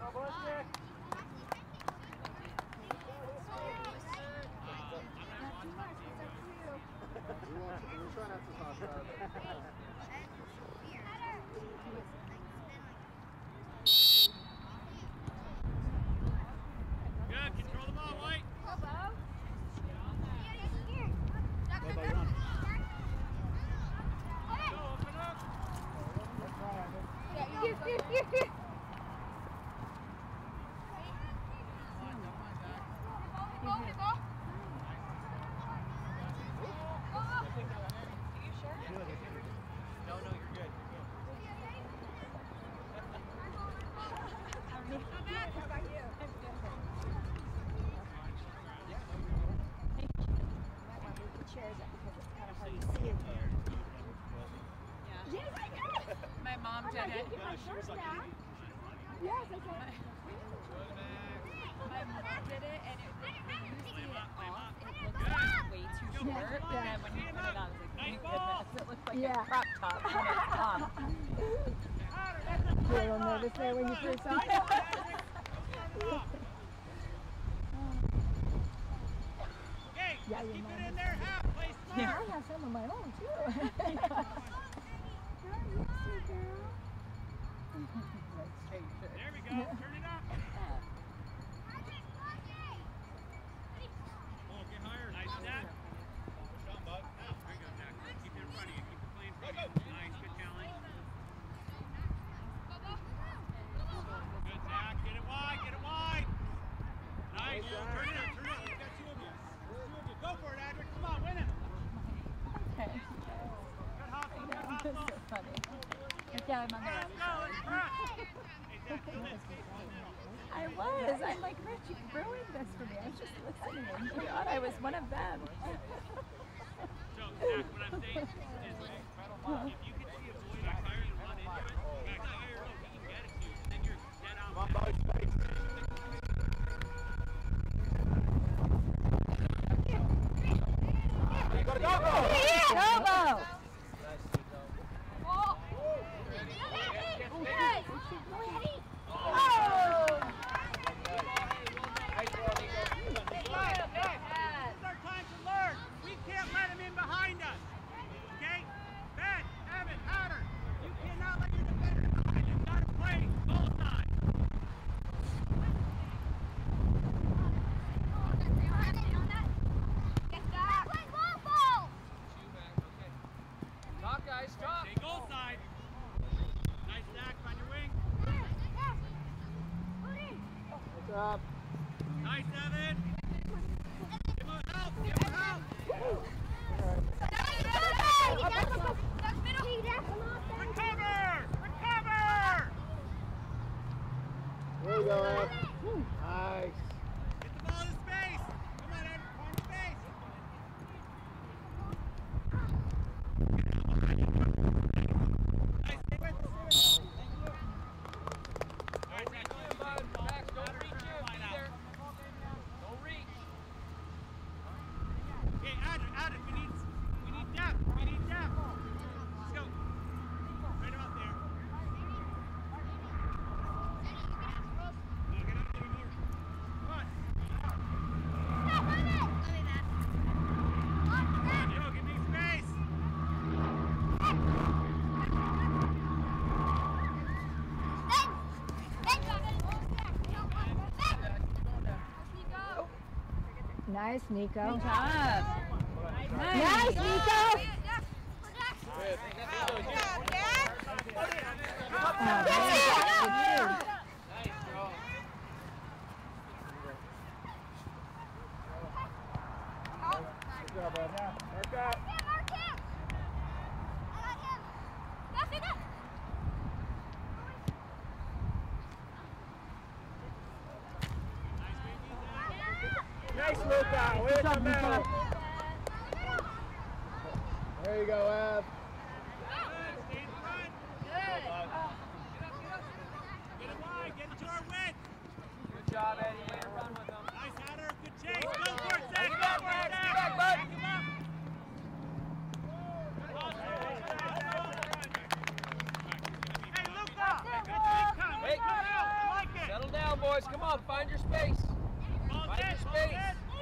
We'll try not to talk about it. Good, control the ball, White. Go, open up. Here. My mom did it. Yes, I can. My mom did it, and when you see it off, it looks like way too short. But then when you put it on, it's like, thank goodness, it looks like a crop top when it's off. You were a little nervous there when you first saw it. Yeah, keep it in there, half, play smart. Yeah, I have some of my own too. There we go, turn it up. Oh, get higher, nice snap. Push on, bud. There you go, Zach. Keep it in front of you, keep the play in front of you. Nice, good challenge. Good, Zach, get it wide, get it wide. Nice, turn it up, turn it up. We've got two of you. Go for it, Adric, come on, win him. Okay. Good hustle, good hustle. That's so funny. Okay, I'm on the Let's go, let's press. Hey, Zach, do this. I was. I'm like, Rich, you ruined this for me. I was just listening. I thought I was one of them. So, Zach, what I'm saying is, if you can see a boy back higher and run into it, back higher, he can get it to you, and then you're dead on. Come on, boys, space. Go! Up. Nice, Evan. Give him help. Give him help. Recover. Recover. There you go, Ev. Nice. Get the ball in space. Come on, Evan. Find space. Nice. Stay with us. All right, Zach. Max, don't reach in. Be there. Don't reach. Okay, Adam, we need depth. We need depth. Let's go. Right about there. No, get out anymore. Come on. Come on, Joe, give me space. Nice, Nico. Good job. Nice, Nico. Good job, bud. Mark out. Nice, Luca. Way to middle. There you go, Ev. Stay in front. Good. Get it wide. Get it to our width. Good job, Eddie. Way to run with them. Nice, Hatter. Good chase. Go for it, Zach. Go Go for back, it, Zach. go back, bud. Back him up. Good hustle. Hey, Luca. Good take. Come. Hey. Come out. I like it. Settle down. on, boys. Come on. Find your space. Find your space.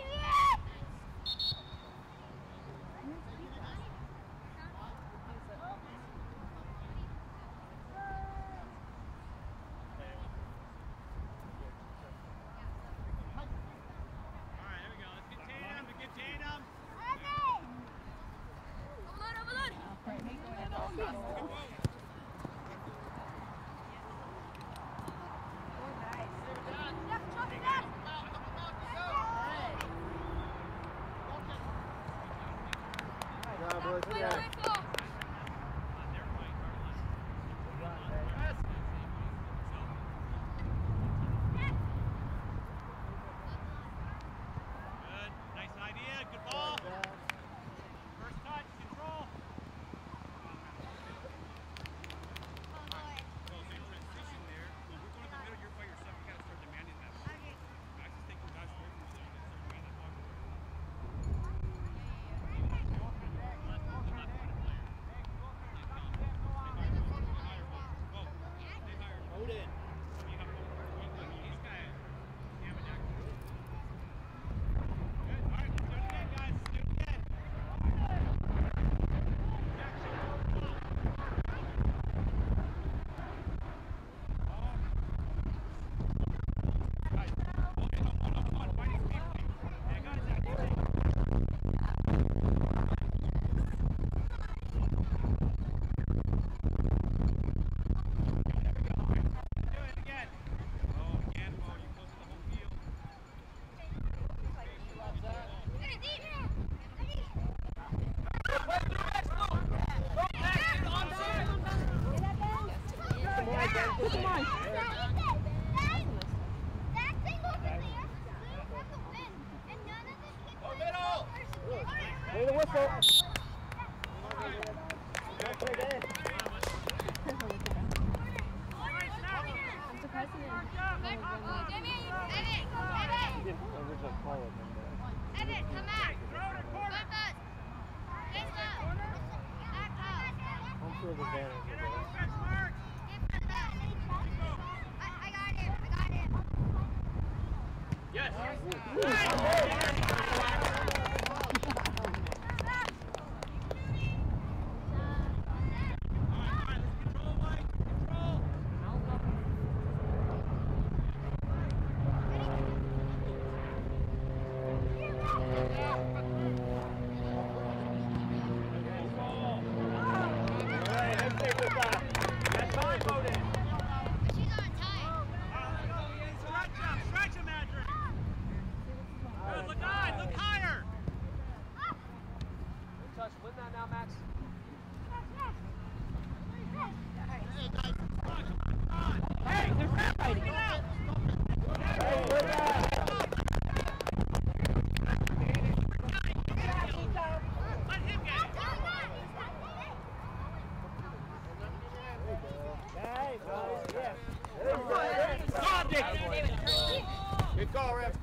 Good call, Rip.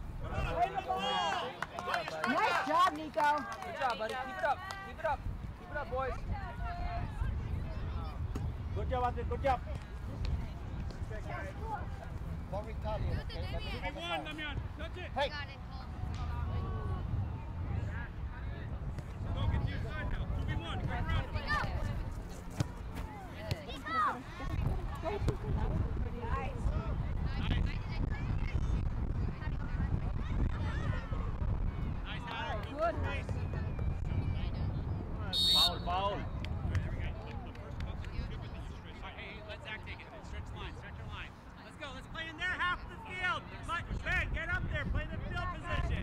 Nice job, Nico. Good job, buddy. Keep it up. Keep it up. Keep it up, boys. Good job, Andre. Good job. Hey. Go get to your side now. 2v1. Turn around. Good. Foul, foul. Hey, let's act take it. Stretch the line. Stretch your line. Let's go. Let's play in their half of the field. Ben, get up there. Play the field position.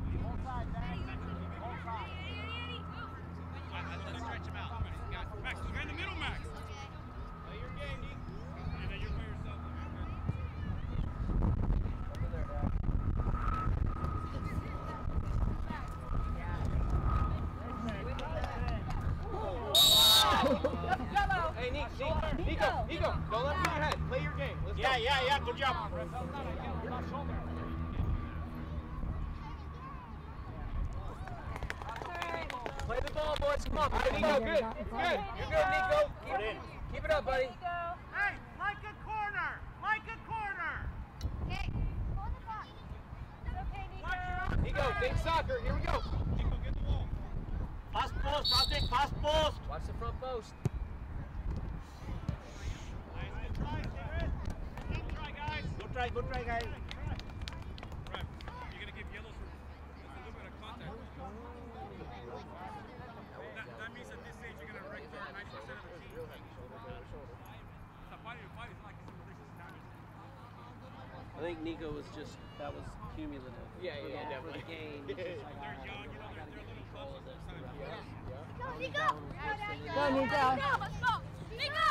Let's stretch him out. Max, go in the middle, Max. Play your game, D. And then you play yourself. Hey, Nico, don't let him in your head. Play your game. Let's go. Yeah, good job. Play the ball, boys. Come on. Play Nico. Good. Good. You're good, Nico. Keep it up, buddy. Hey, like a corner. Like a corner. Think soccer. Here we go. Nico, get the wall. Pass post, Patrick, pass post. Watch the front post. Nice, good try, Jared. Good try, guys. Good try, guys. Ref, you're going to give yellows for a little bit of contact. That means at this stage you're going to wreck 90% of the team. It's a fight, it's like it's a malicious damage. I think Nico was just, that was cumulative. Yeah, for the definitely. game. He's just like, They're I young, you know, gotta they're get little control of this. Go, Nico! Go, Nico! Let's go! Nico!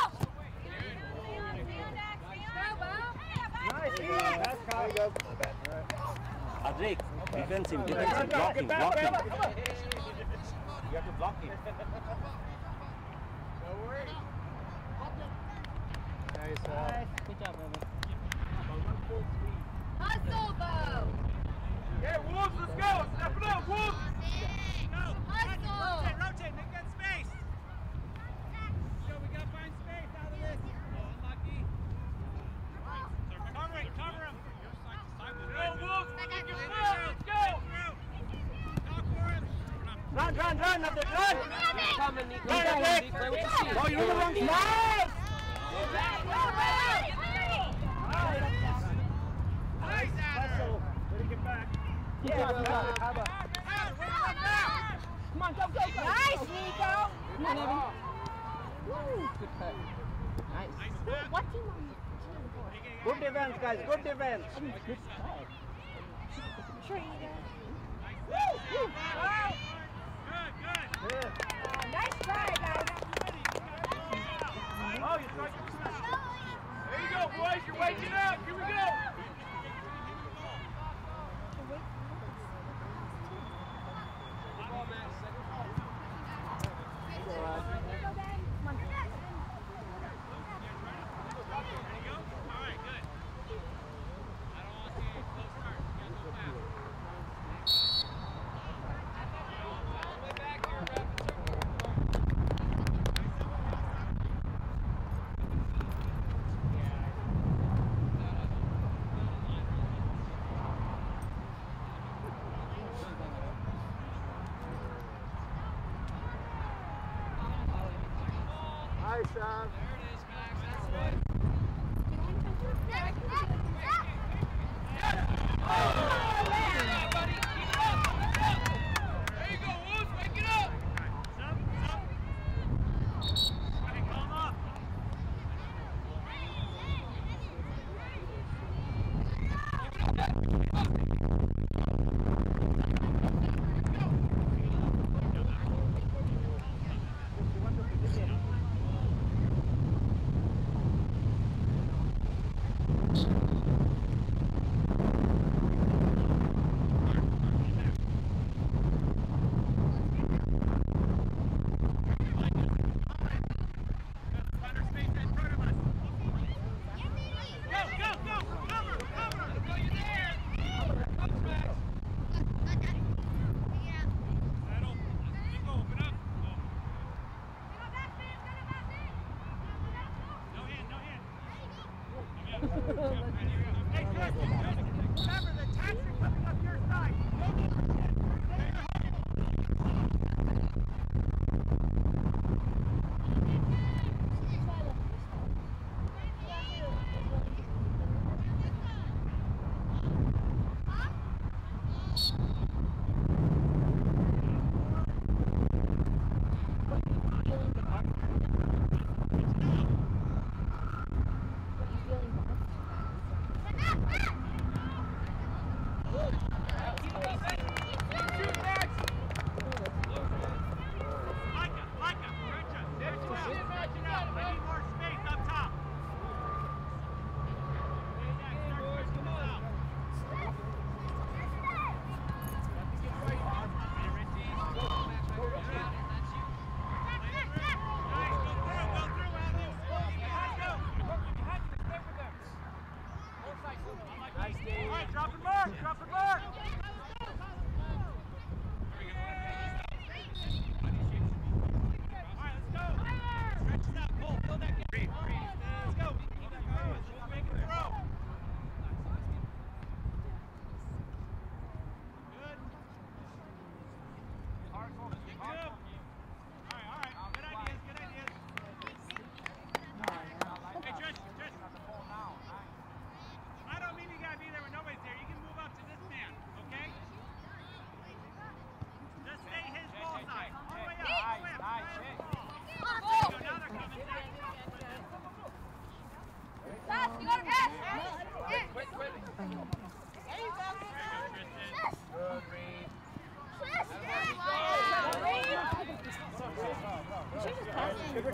Nice, that's Kyle. Go. Adrik, defensive, Get blocking. back. You have to block him. Don't worry. Nice. Good job, brother. Hustle, Bo! Yeah, Wolves, let's go! Step it up, Wolves! Go! Hustle! Rotate, make that space! Yo, we gotta find space out of this. Oh, unlucky. Cover him! Go, Wolves! Let's go! Talk for him! Run, Abdul, run! Coming, Nico. Run, Abdul. Play with the seat. Oh, you're in the wrong side. Nice! Nice, Adder! Let him get back. Yeah, Cover. Come on, go! Nice, Nico! Come on, Evan. Woo, good cut. Nice. What team are you? Good defense, guys. Good defense. Good cut. Trainer. Good! Yeah. Nice try, guys. Oh, you tried to There you go, boys! You're waking up! Here we go! Nice, Sam. There you go, Wolves! Wake it up! Hey, calm up! Find our space in front of us. Go! Cover! Go, you there! Comes back. Settle. Nico, open up. Go. No hand. Hey, good. Remember, the attacks are coming up your side. Drop and mark!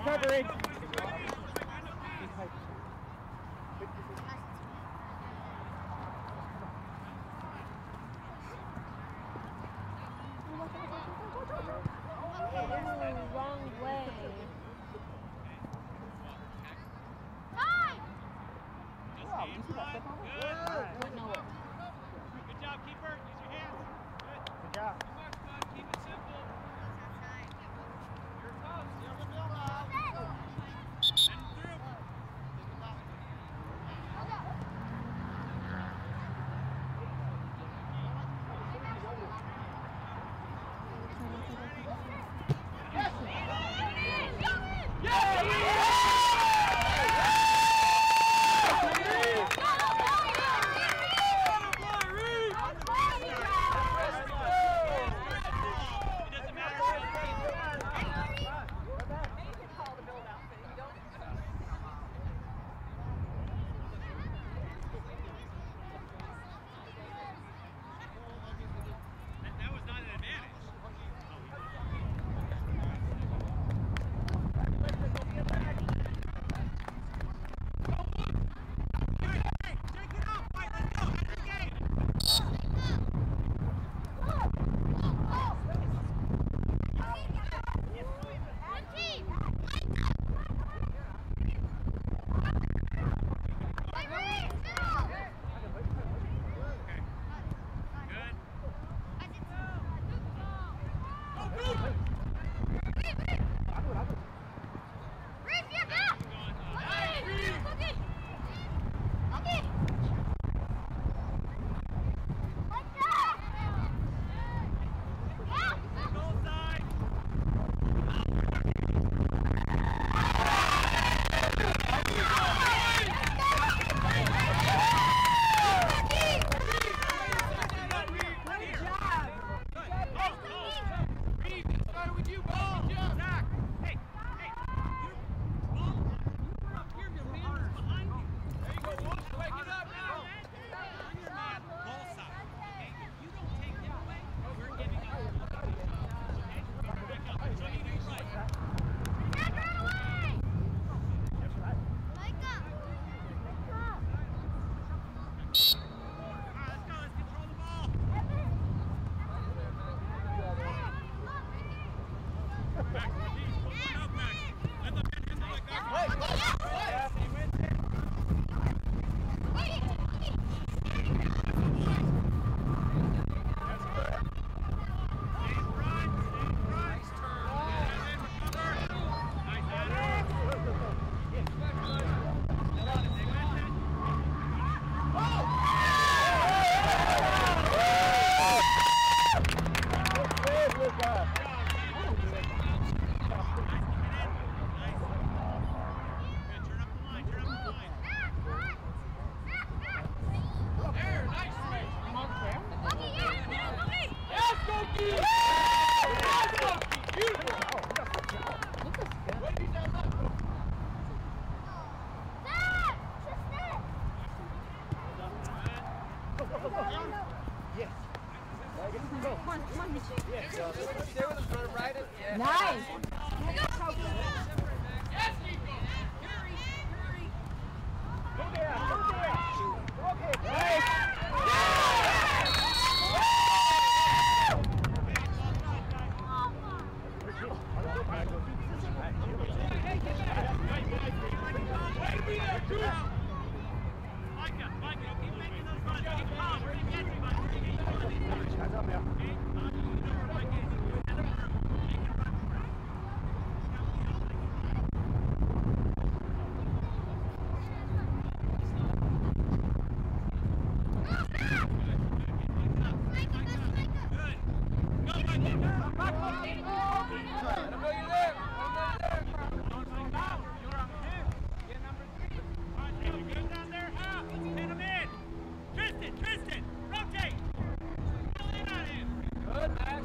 recovery. Wrong way. Good job, keeper. Use your hands. Good job. Keep it simple. Nice. Tristan, rotate! Pull in on him! Good, Max.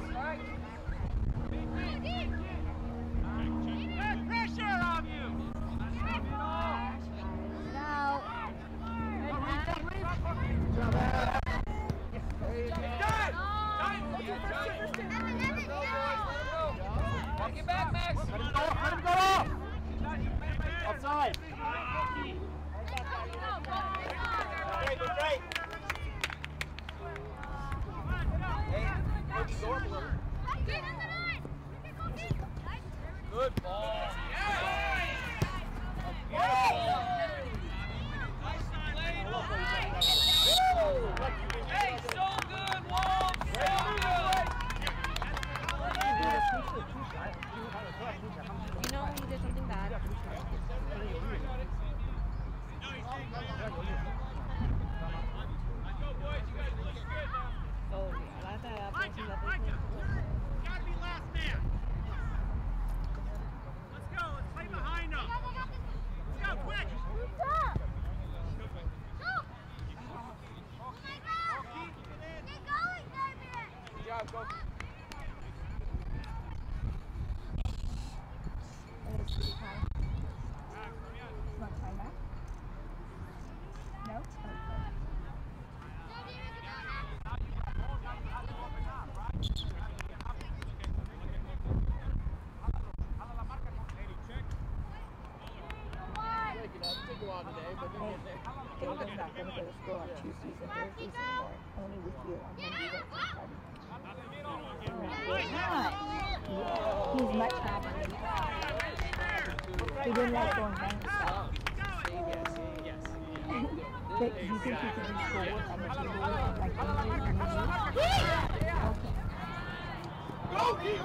David's not going to go to school on Tuesdays and Thursdays anymore. Only with you on Mondays and Fridays. He's much happier. He didn't like going home. But you think he could do schoolwork on the table like Tuesdays and Thursdays?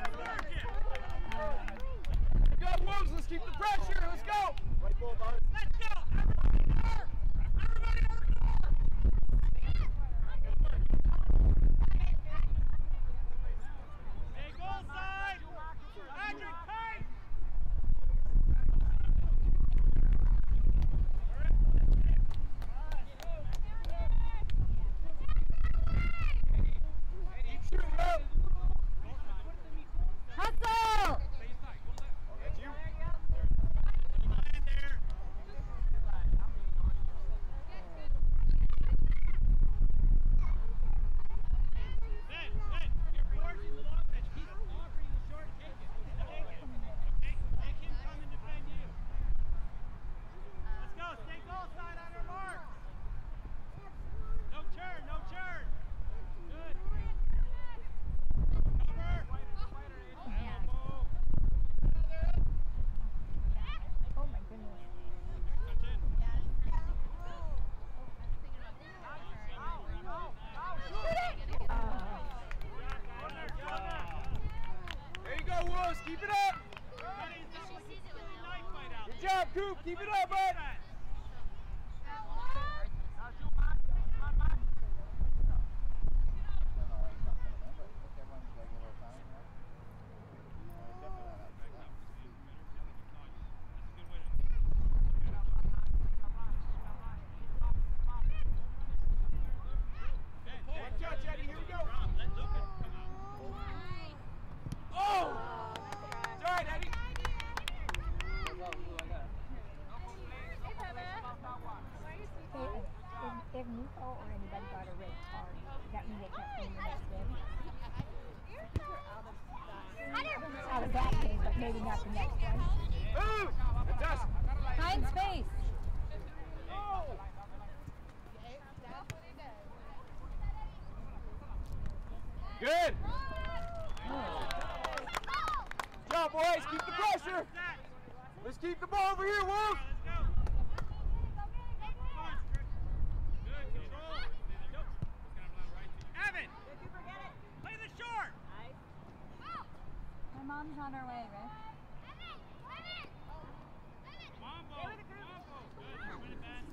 Go, Wolves, let's keep the pressure. Let's go. Right ball, bud. Let's go! Everybody work! Everybody work! Hey, goal side! Patrick, tight! Keep shooting up. Hustle! That's you. Line there. Ben, you're forcing the long pitch. He's offering the short, take it. Take it. Okay? Make him come and defend you. Let's go. Stay goal side on our mark. No turn, no turn. Good. Cover. Elbow. Oh my goodness. Touch in. There you go, Wolves. Keep it up. Good job, Coop. Keep it up, bud. One touch, Eddie. Here we go. Let Lucas come out. Oh! It's all right, Eddie. Hey, if Nico or anybody got a red card, that means they can't play in the next game. Out of that game, but maybe not the next one. Move! That's us. Find space. Good. Good job, boys. Keep the pressure. Let's keep the ball over here, Wolf. Good control. Evan, play the short. My mom's on her way, Rick. Mambo. Mambo. Good. Win it, Ben.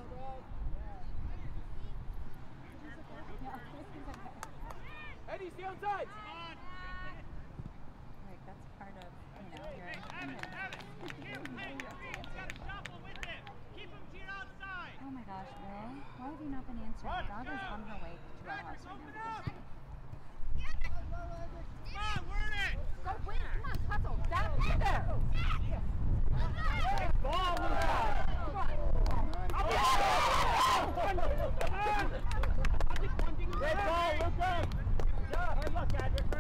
Eddie, stay on sides. Come on. Like, that's part of, you know, your Evan, keep playing your feet. You gotta shuffle with him. Keep him to your outside. Oh my gosh, Will. Why have you not been answering? Dada's on her way to our house right Open now. up. Come on, word it. Go win, come on, hustle. That in there. Ball, Luca. Red ball, Luca. Good luck, Adrian.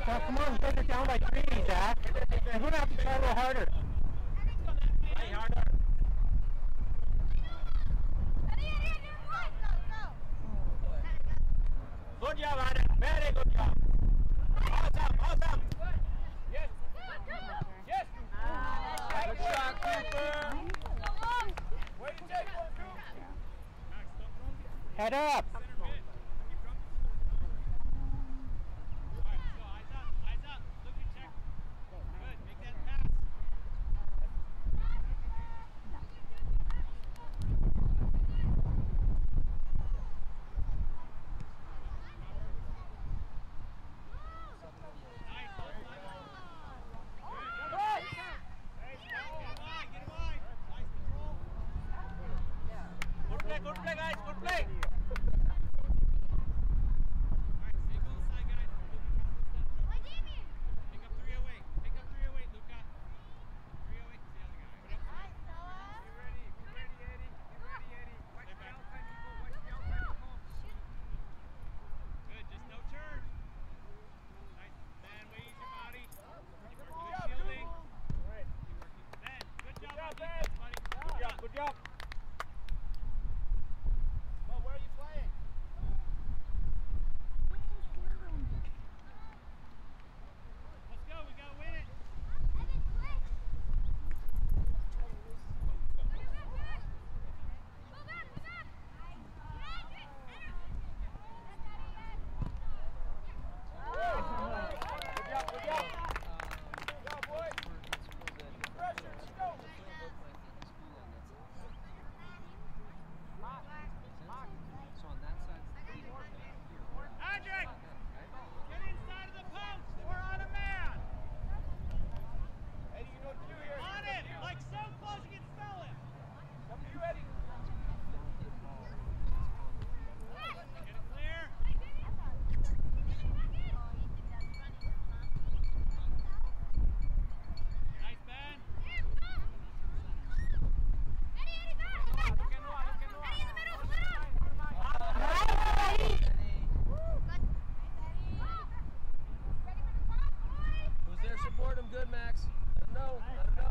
Oh, come on, you guys are down by 3, Zach. You're going to have to try a little harder. Play harder. Good job, Anna. Very good job. Awesome. Yes. Yes. Good shot, keeper. Way to take one, Coop. Head up. Good play, guys. Good play. Good job. Well, where are you playing? Let's go. We gotta win it. Good job. Good job, boys. Pressure, let's go. So on that side, Adric, get inside of the post. We're on a man. Eddie, you know what to do here. On it, like so close you can smell it. Come to you, Eddie. Get it clear. Nice, Ben. who's there? Support him. Good, Max. Let him know.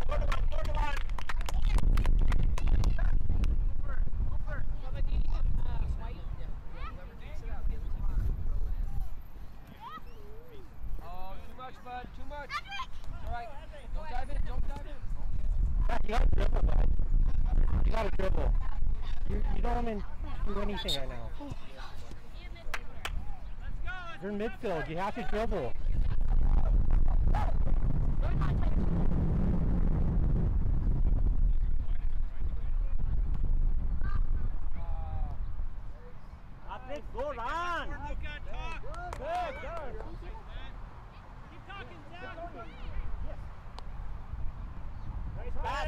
Oh, too much, bud. Too much. All right. Don't dive in. Don't dive in. You got to dribble, bud. You got to dribble. You don't even do anything right now. You're in midfield. You have to dribble. Patrick, go run. Luka, talk. Good. Keep talking, Zach. Pass.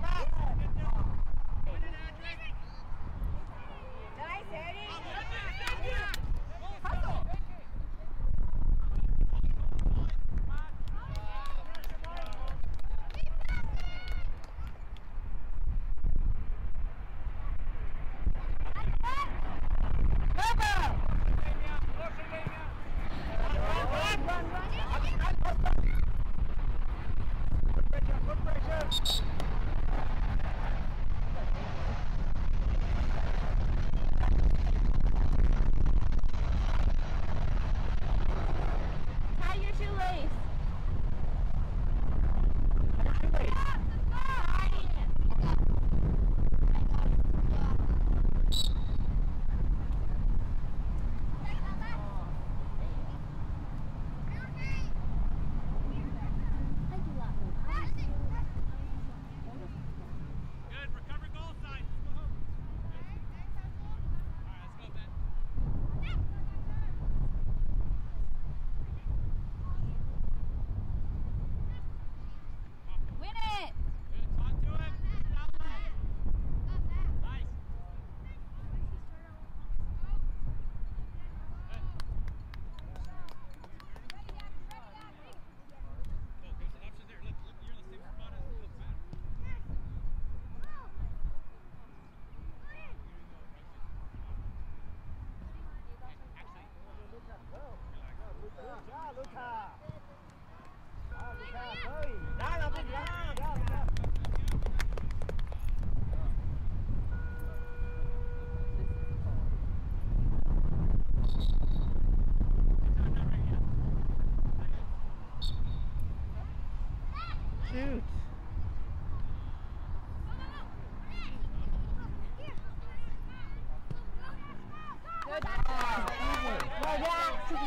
Win it, Adric. Nice, Eddie. Hustle.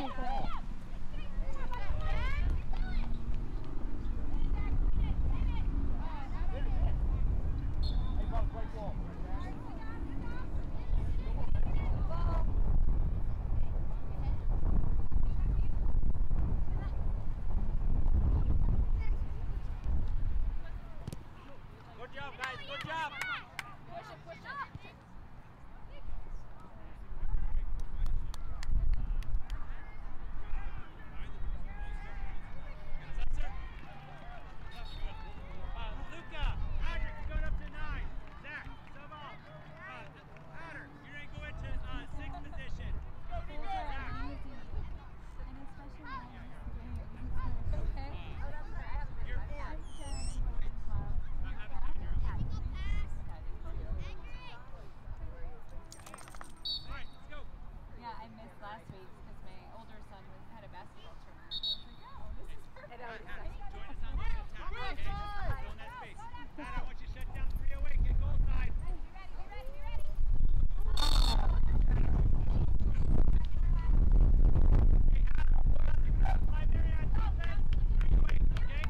Good job, guys. Good job. Push it, push it. Luca, Patrick, you're going up to 9. Zach, sub off. Patter, you're going to go into 6th position. Zach. You're 4th. Alright, let's go. Yeah, I missed last week because my older son had a basketball tournament. I was like, oh, this is perfect. Join us on line attack, okay? Fill in that space. Pat, I want you to shut down 308. Get goal side. Hey, Adam, keep it up. 5 area on defense. 308, okay?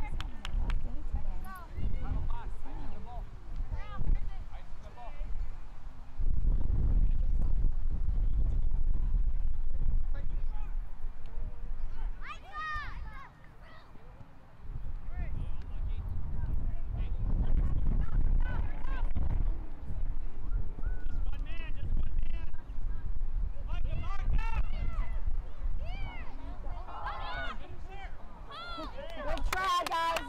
Good try, guys.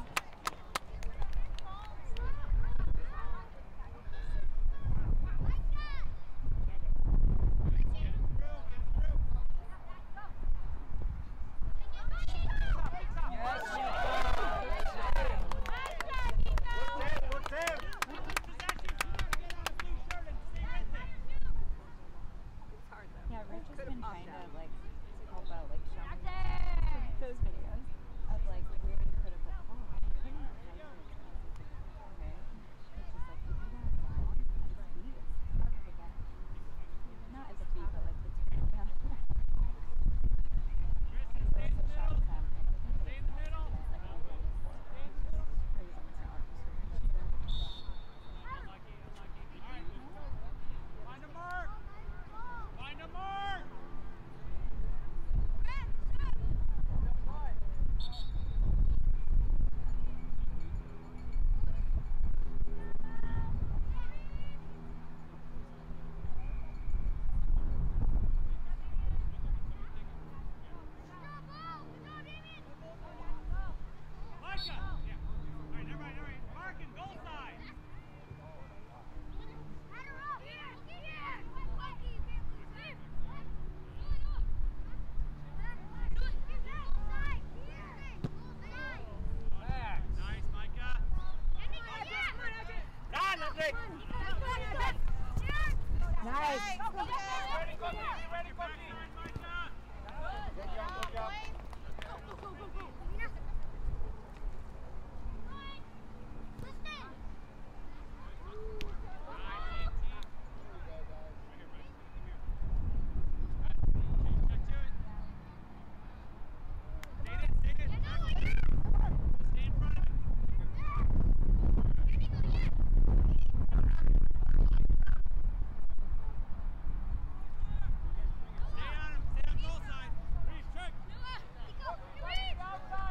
Yeah, Rich has been trying to like help out, like show me those videos of like really critical. Oh, I couldn't have okay. It's just like you do that down at the feet, it's hard to get. Not at the feet, but like the turn. Yeah. There's a shot attempt. Stay in the middle. Unlucky, unlucky. All right. Find a mark. Find a mark. Micah. Yeah. All right, all right. Marking, goal side. Nice, Micah. Done, Hendrik. Nice. Ready, Coffee. Ready, Back Coffee. line, Micah. Good job, good job. Stay on him. Stay on goal side. Reese, check.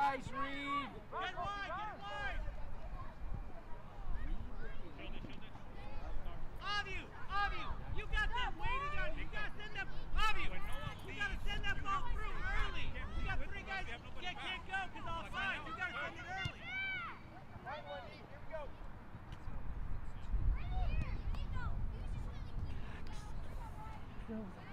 Nice read. Get wide, get wide. Avu, you got them waiting on you. You got to send them. Avu, you got to send that ball through early. You got 3 guys. You can't go because offside. You got to send it early. Here we go. Feels